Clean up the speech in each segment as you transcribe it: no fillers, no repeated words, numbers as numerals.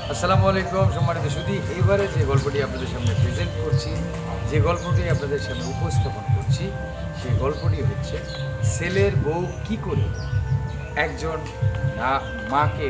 আসসালামু আলাইকুম সম্মানিত সুধী। এইবারে যে গল্পটি আপনাদের সামনে প্রেজেন্ট করছি, যে গল্পটি আপনাদের সামনে উপস্থাপন করছি, সেই গল্পটি হচ্ছে ছেলের বউ কি করে একজন মাকে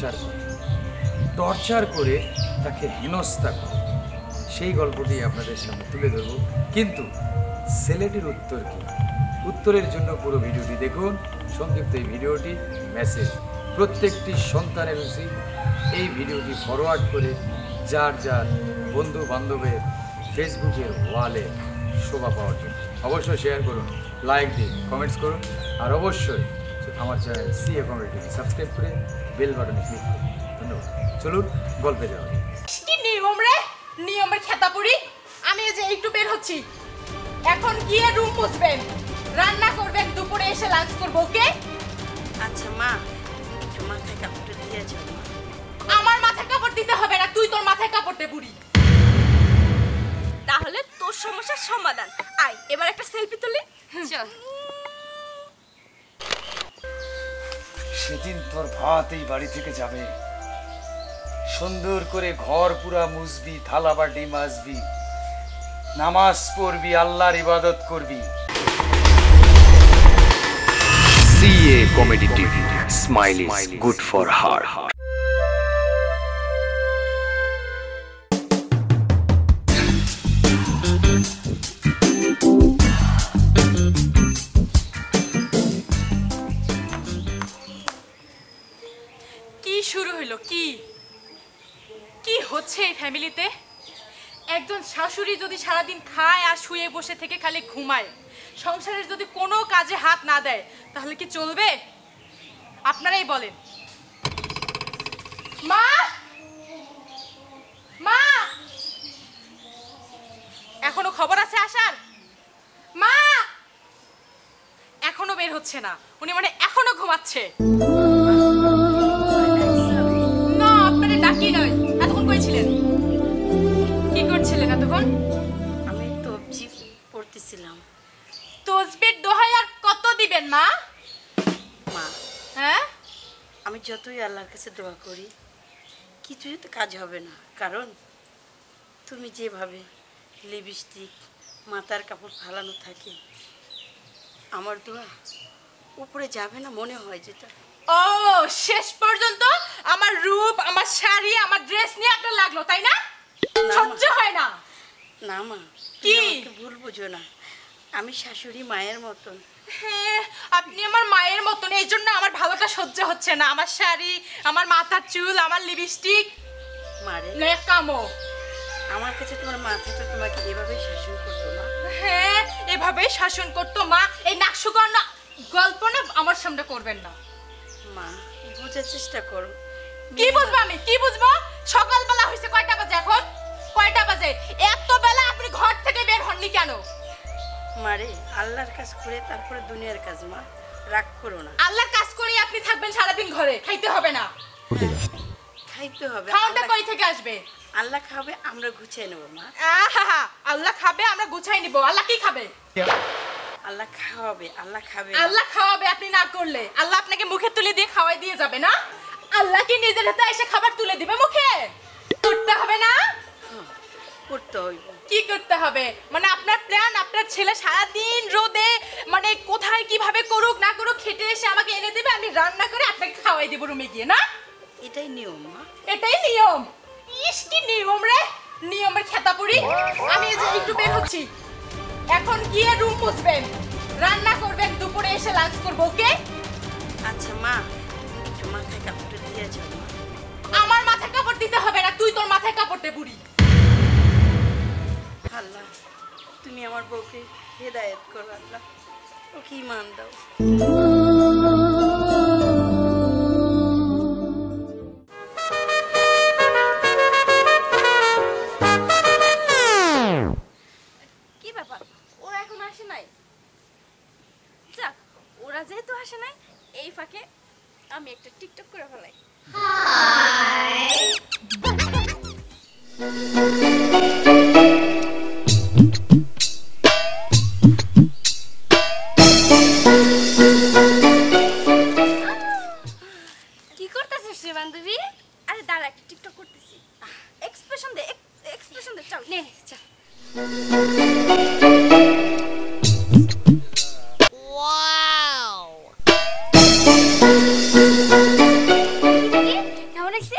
টর্চার করে তাকে হেনস্থা করে, সেই গল্পটি আপনাদের সামনে তুলে ধরব। কিন্তু ছেলেটির উত্তর কি? উত্তরের জন্য পুরো ভিডিওটি দেখুন। সংক্ষিপ্ত এই ভিডিওটি মেসেজ, প্রত্যেকটি সন্তানের উচিত এই ভিডিওটি ফরওয়ার্ড করে যার যার বন্ধু বান্ধবের ফেসবুকের ওয়ালে শোভা পাওয়ার জন্য অবশ্যই শেয়ার করুন, লাইক দিন, কমেন্টস করুন, আর অবশ্যই আমার চ্যানেল সিএ কমেডি সাবস্ক্রাইব করে বেল বাটনে ক্লিক করুন। ধন্যবাদ। চলুন গল্পে যাওয়া। কি নিয়ম রে, নিয়মের খেতাপুরি। আমি যে একটু বের হচ্ছি, এখন গিয়ে রুম মুছবেন, রান্না করবেন, দুপুরে এসে লাঞ্চ করব। ওকে? আচ্ছা মা, একটু মাথায় কাপড়টা দিয়ে যাও। আমার মাথায় কাপড় দিতে হবে না, তুই তোর মাথায় কাপড় দে বুড়ি। তাহলে তোর সমস্যার সমাধান। আয় এবার একটা সেলফি তুলি। চল। সেদিন তোর ভাত এই বাড়ি থেকে যাবে, সুন্দর করে ঘর পুরা মুছবি, থালা বাটি মাজবি, নামাজ পড়বি, আল্লাহর ইবাদত করবি। CA Comedy TV. Smile is good for heart. কি শুরু হইলো? কি কি হচ্ছে এই ফ্যামিলিতে? একজন শাশুড়ি যদি সারাদিন খায় আর শুয়ে বসে থেকে খালি ঘুমায়, সংসারের যদি কোনো কাজে হাত না দেয়, তাহলে কি চলবে? আপনারাই বলেন। মা, মা, এখনো খবর আছে আসার? মা এখনো বের হচ্ছে না, উনি মানে এখনো ঘুমাচ্ছে। না, আপনারে ডাকি নয়। এতক্ষণ কইছিলেন? কি করছিলেন এতক্ষণ? আমি তবজি পড়তেছিলাম। তসবির দোহাই আর কত দিবেন মা? মা, হ্যাঁ, আমি যতই আল্লাহর কাছে দোয়া করি কিছুই তো কাজ হবে না, কারণ তুমি যেভাবে লিপস্টিক, মাথার কাপড় ফালানো থাকে, আমার দোয়া উপরে যাবে না মনে হয় যেটা। ও, শেষ পর্যন্ত আমার রূপ, আমার শাড়ি, আমার ড্রেস নিয়ে আপনার লাগলো, তাই না? না, সহ্য হয় না। না মা, কি? তুমি আমাকে ভুল বুঝো না, আমি শাশুড়ি মায়ের মতন। হ্যাঁ, আপনি আমার মায়ের মতন, এই জন্য আমার ভালোটা সহ্য হচ্ছে না। আমার শাড়ি, আমার মাথার চুল, আমার লিপস্টিক, মারে নেকামো। আমার কাছে তোমার মাথাটা তোমাকে এভাবেই শাসন করতো মা। হ্যাঁ, এভাবেই শাসন করতো মা। এই নাকসুকর্ণ গল্প না আমার সামনে করবেন না। মা, বোঝার চেষ্টা করো। কি বুঝবো আমি? কি বুঝবো? সকালবেলা হয়েছে, কয়টা বাজে এখন? কয়টা বাজে? এত বেলা আপনি ঘর থেকে বের হননি কেন? মারে, আল্লাহর কাজ করে তারপরে দুনিয়ার কাজ মা, রাগ করো না। আল্লাহর কাজ করে আপনি থাকবেন সারাদিন ঘরে, খাইতে হবে না? খাইতে হবে। খাওয়াটা কই থেকে আসবে? আল্লাহ খাবে, আমরা গুছিয়ে নেবো মা। আহা, আল্লাহ খাবে, আমরা গুছাই নিব। আল্লাহ কি খাবে? আল্লাহ খাওয়াবে, আল্লাহ খাবে। আল্লাহ খাওয়াবে আপনি না করলে? আল্লাহ আপনাকে মুখে তুলে দিয়ে খাওয়াই দিয়ে যাবে না? আল্লাহ কি নিজের হাতে এসে খাবার তুলে দিবে মুখে? করতে হবে না? করতে হইব। কি করতে হবে? মানে আপনার প্ল্যান, আপনার ছেলে সারাদিন রোদে মানে কোথায় কিভাবে করুক না করুক খেটে এসে আমাকে এনে দেবে, আমি রান্না করে আপনাকে খাওয়াই দেবো রুমে গিয়ে, না? এটাই নিয়ম মা। এটাই নিয়ম? ইস, কি নিয়ম রে, নিয়মের খেতাপুরি। আমি এই যে একটু বের হচ্ছি, এখন গিয়ে রুম মুছবেন, রান্না করবেন, দুপুরে এসে লাঞ্চ করব। ওকে? আচ্ছা মা, একটু মাথায় কাপড়টা দিয়ে যাও। আমার মাথায় কাপড় দিতে হবে না, তুই তোর মাথায় কাপড় দে বুড়ি। আল্লাহ, তুমি আমার বউকে হেদায়েত করো আল্লাহ, ওকে ঈমান দাও। কি ব্যাপার, ওরা এখন আসে নাই? যাক, ওরা যেহেতু আসে নাই, এই ফাঁকে আমি একটা টিকটক করে ফেলাই। টিকটক করতেছি এক্সপ্রেশন দে এক্সপ্রেশন দে চল নে চল কেমন লাগছে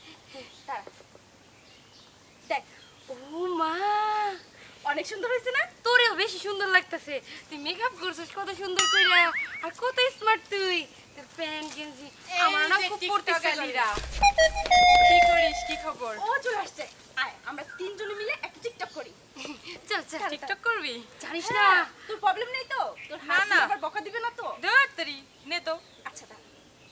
দেখ ও মা অনেক সুন্দর হয়েছে না তোরেও বেশি সুন্দর লাগতেছে তুই মেকআপ করছিস কত সুন্দর কইরা আর কত স্মার্ট তুই তোর প্যান্ট গেঞ্জি আমার না খুব পড়তেছে টিকটকারীরা কি করিস কি খবর ও চলে আসছে আয় আমরা তিনজনে মিলে একটা টিকটক করি চল চল টিকটক করবি জানিস না হ্যাঁ, তোর প্রবলেম নেই তো তোর না, হাজবেন্ড না। আবার বকা দিবে না তো দত্তরি নে তো আচ্ছা দাঁড়া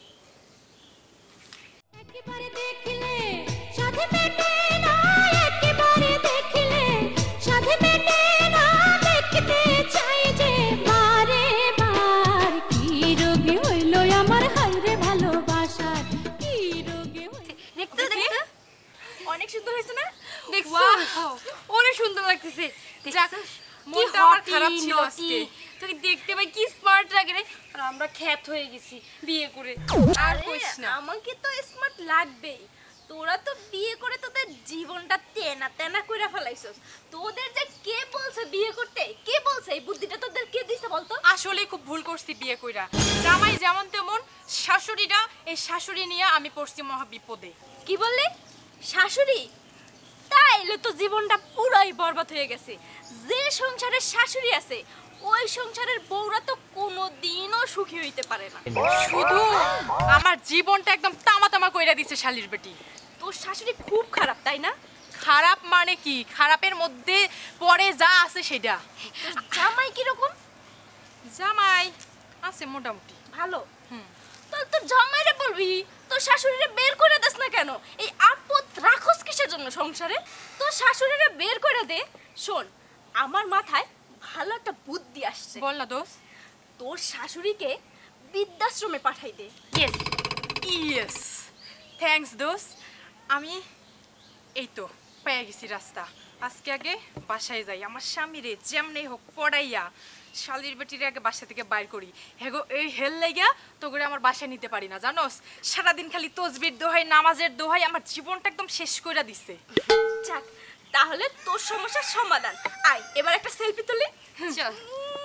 একেবারে দেখিলে সাধে পেটে না একেবারে দেখিলে সাধে পেটে না দেখতে চাই যে বারে বার কি রোগে হইল আমার হায়রে ভালোবাসার কি রোগে হইল দেখতে দেখতে অনেক সুন্দর হয়েছে না দেখছো Wow! অনেক সুন্দর লাগতেছে যাক, দেখছস? মনটা কি আমার hotty, খারাপ ছিল naughty। আজকে। তোকে দেখতে পাই কি স্মার্ট লাগে রে আর আমরা খ্যাত হয়ে গেছি বিয়ে করে আর আরে, কইস না আমাকে তো স্মার্ট লাগবেই তোরা তো বিয়ে করে তোদের জীবনটা তেনা তেনা কইরা ফেলাইছস তোদের যে কে বলছে বিয়ে করতে কে বলছে এই বুদ্ধিটা তোদের কে দিছে বলতো আসলে খুব ভুল করছি বিয়ে কইরা জামাই যেমন তেমন শাশুড়িটা এই শাশুড়ি নিয়ে আমি পড়ছি মহা বিপদে কি বললি শাশুড়ি তাইলে তো জীবনটা পুরাই বরবাদ হয়ে গেছে যে সংসারে শাশুড়ি আছে ওই সংসারের বউরা তো কোনোদিনও সুখী হইতে পারে না শুধু আমার জীবনটা একদম তামা তামা কইরা দিছে শালির বেটি তোর শাশুড়ি খুব খারাপ তাই না খারাপ মানে কি খারাপের মধ্যে পরে যা আছে সেটা তোর জামাই কিরকম জামাই আছে মোটামুটি ভালো তোর তোর জামাইরে বলবি তোর শাশুড়িরে বের করে দেস না কেন এই আপদ রাখস কিসের জন্য সংসারে তোর শাশুড়িরে বের করে দে শোন আমার মাথায় ভালো একটা বুদ্ধি আসছে বল না দোষ তোর শাশুড়িকে বৃদ্ধাশ্রমে পাঠাই দে ইয়েস ইয়েস থ্যাঙ্কস দোষ আমি এই তো পেয়ে গেছি রাস্তা আজকে আগে বাসায় যাই আমার স্বামীরে যেমনি হোক পড়াইয়া শালির বেটিরে আগে বাসা থেকে বাইর করি হেগো এই হেল লাইগা তো করে আমার বাসায় নিতে পারি না জানোস সারাদিন খালি তসবির দোহাই নামাজের দোহাই আমার জীবনটা একদম শেষ কইরা দিছে যাক তাহলে তোর সমস্যার সমাধান আয় এবার একটা সেলফি তুলি চল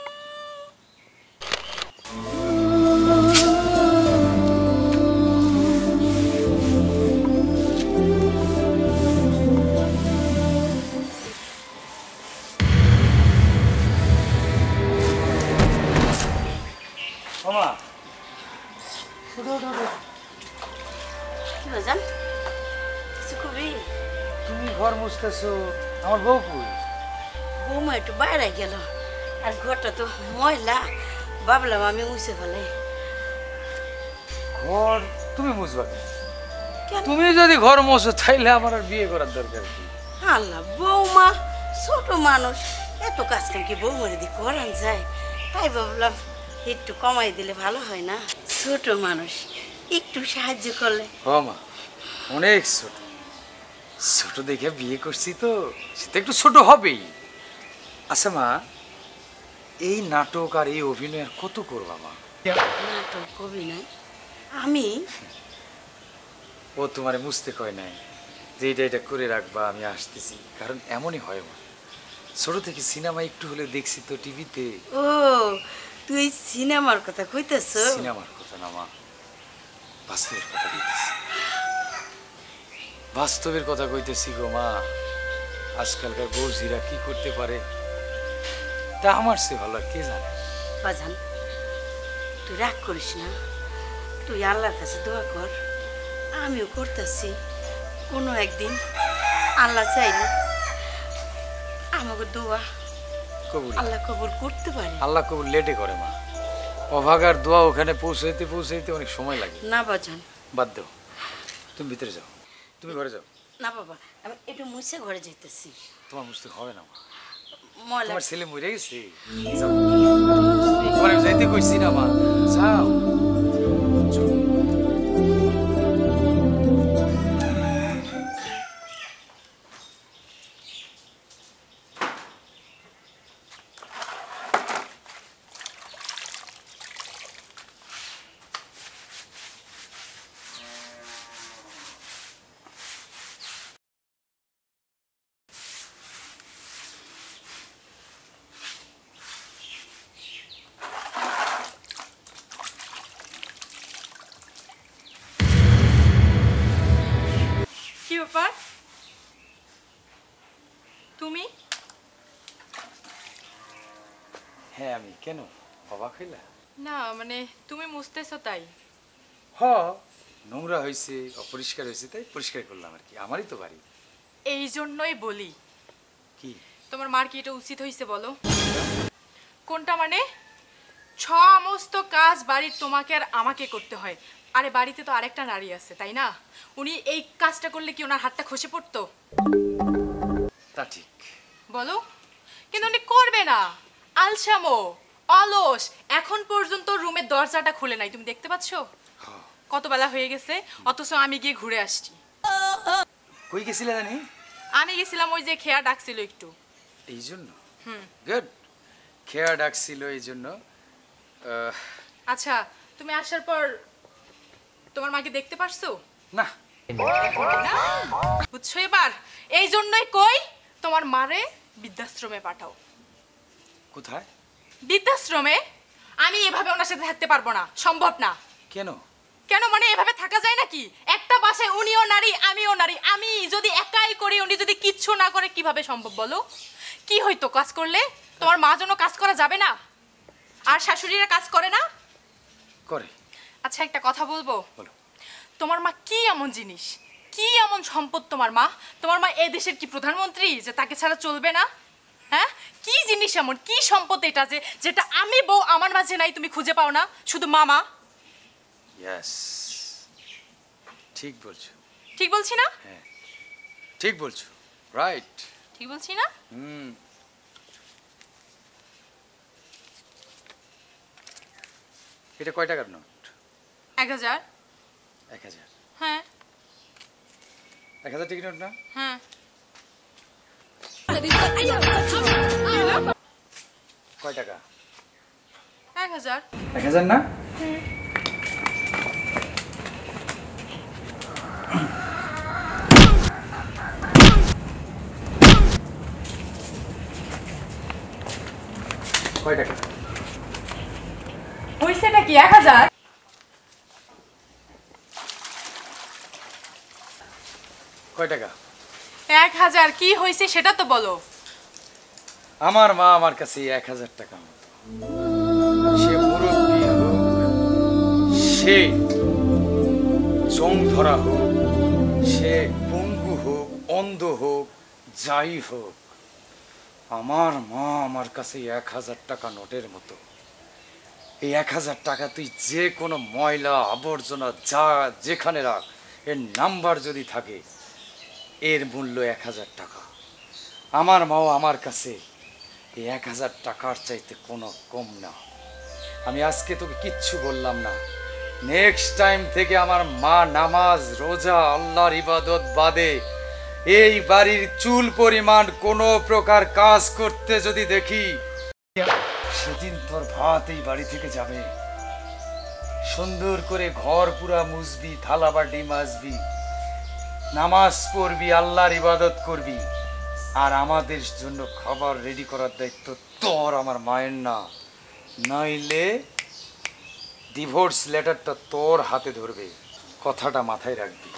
মামা কি বাজান কিছু কবি তুমি ঘর মুছতেছো আমার বউ কই বৌমা একটু বাইরে গেল আর ঘরটা তো ময়লা ভাবলাম আমি মুছে ফেলাই ঘর তুমি মুছবা কেন? কেন? তুমি যদি ঘর মোছো তাইলে আমার আর বিয়ে করার দরকার কি আল্লাহ বৌমা ছোট মানুষ এত কাজ কাম কি বৌমার দিয়ে করান যায় তাই ভাবলাম একটু কমাই দিলে ভালো হয় না ছোট মানুষ একটু সাহায্য করলে ও মা অনেক ছোট ছোট দেখে বিয়ে করছি তো সেটা একটু ছোট হবেই আচ্ছা মা এই নাটক আর এই অভিনয় আর কত করবা মা নাটক কবি নাই আমি ও তোমারে মুছতে কয় নাই যে এটা করে রাখবা আমি আসতেছি কারণ এমনই হয় মা ছোট থেকে সিনেমা একটু হলে দেখছি তো টিভিতে ও তুই সিনেমার কথা কইতেছ সিনেমার কথা না মা বাস্তবের কথা কইতেছি বাস্তবের কথা কইতেছি গো মা আজকালকার বউজিরা কি করতে পারে তা আমার সে ভালো আর কে জানে বাজান তুই রাগ করিস না তুই আল্লাহর কাছে দোয়া কর আমিও করতেছি কোনো একদিন আল্লাহ চাইলে আমাকে দোয়া কবুল আল্লাহ কবুল করতে পারে আল্লাহ কবুল লেটে করে মা অভাগার দোয়া ওখানে পৌঁছাইতে পৌঁছাইতে অনেক সময় লাগে না বাজান বাদ দাও তুমি ভিতরে যাও তুমি ঘরে যাও না বাবা আমি একটু মুছে ঘরে যেতেছি তোমার মুছতে হবে না মা ময়লা তোমার ছেলে মরে গেছে যাও তোমার আমি যাইতে কইছি না মা যাও ব্যাপার? তুমি? হ্যাঁ আমি, কেন অবাক হইলা? না মানে তুমি মুছতেছো তাই। হ, নোংরা হয়েছে, অপরিষ্কার হয়েছে, তাই পরিষ্কার করলাম আর কি, আমারই তো বাড়ি। এই জন্যই বলি, কি তোমার মার কি এটা উচিত হয়েছে বলো? কোনটা মানে? সমস্ত কাজ বাড়ির তোমাকে আর আমাকে করতে হয়। আরে বাড়িতে তো আরেকটা নারী আছে তাই না? উনি এই কাজটা করলে কি ওনার হাতটা খসে পড়তো? তা ঠিক। বলো, কিন্তু উনি করবে না। আলসামো, অলস, এখন পর্যন্ত রুমের দরজাটা খুলে নাই, তুমি দেখতে পাচ্ছ? কত বেলা হয়ে গেছে, অথচ আমি গিয়ে ঘুরে আসছি। কই গেছিলে জানি? আমি গেছিলাম ওই যে খেয়া ডাকছিল একটু। এই জন্য? গুড, খেয়া ডাকছিল এই জন্য। আচ্ছা, তুমি আসার পর তোমার মাকে দেখতে পারছো? না। বুঝছো এবার? এই জন্যই কই তোমার মারে বৃদ্ধাশ্রমে পাঠাও। কোথায়? বৃদ্ধাশ্রমে। আমি এভাবে ওনার সাথে থাকতে পারবো না, সম্ভব না। কেন? কেন মানে এভাবে থাকা যায় নাকি? একটা বাসায় উনিও নারী আমিও নারী, আমি যদি একাই করি উনি যদি কিচ্ছু না করে কিভাবে সম্ভব বলো? কি হইতো কাজ করলে? তোমার মা জন্য কাজ করা যাবে না? আর শাশুড়িরা কাজ করে না? করে। আচ্ছা একটা কথা বলবো? বলো। তোমার মা কি এমন জিনিস, কি এমন সম্পদ তোমার মা? তোমার মা এই দেশের কি প্রধানমন্ত্রী যে তাকে ছাড়া চলবে না? হ্যাঁ, কি জিনিস এমন, কি সম্পদ এটা যে যেটা আমি বউ আমার মাঝে নাই, তুমি খুঁজে পাও না? শুধু মামা। ইয়েস, ঠিক বলছো। ঠিক বলছি না? হ্যাঁ ঠিক বলছো, রাইট। ঠিক বলছি না? এটা কয় টাকার নোট? 1000। 1000? হ্যাঁ 1000 টাকার নোট না? হ্যাঁ। কয় টাকা? 1000। 1000 না? কয় টাকা? হইছেটা কি 1000? কয় টাকা? 1000 কি হইছে সেটা তো বলো। আমার মা আমার কাছে 1000 টাকা মতো। সে মুরব্বী হোক, সে জং ধরা হোক, সে পঙ্গু হোক, অন্ধ হোক, যাই হোক, আমার মা আমার কাছে 1000 টাকা নোটের মতো। এই 1000 টাকা তুই যে কোনো ময়লা আবর্জনা যা যেখানে রাখ, এর নাম্বার যদি থাকে, এর মূল্য 1000 টাকা। আমার মাও আমার কাছে এই 1000 টাকার চাইতে কোনো কম না। আমি আজকে তোকে কিচ্ছু বললাম না, নেক্সট টাইম থেকে আমার মা নামাজ রোজা আল্লাহর ইবাদত বাদে এই বাড়ির চুল পরিমাণ কোনো প্রকার কাজ করতে যদি দেখি, সেদিন তোর ভাত এই বাড়ি থেকে যাবে। সুন্দর করে ঘর পুরা মুছবি, থালা বাটি মাজবি, নামাজ পড়বি, আল্লাহর ইবাদত করবি, আর আমাদের জন্য খাবার রেডি করার দায়িত্ব তোর, আমার মায়ের না। নইলে ডিভোর্স লেটারটা তোর হাতে ধরবে, কথাটা মাথায় রাখবি।